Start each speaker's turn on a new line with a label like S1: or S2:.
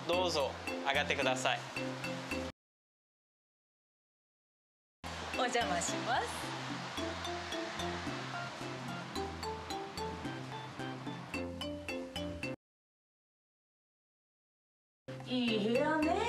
S1: どうぞ上がってください。
S2: お邪魔します。いい部屋ね。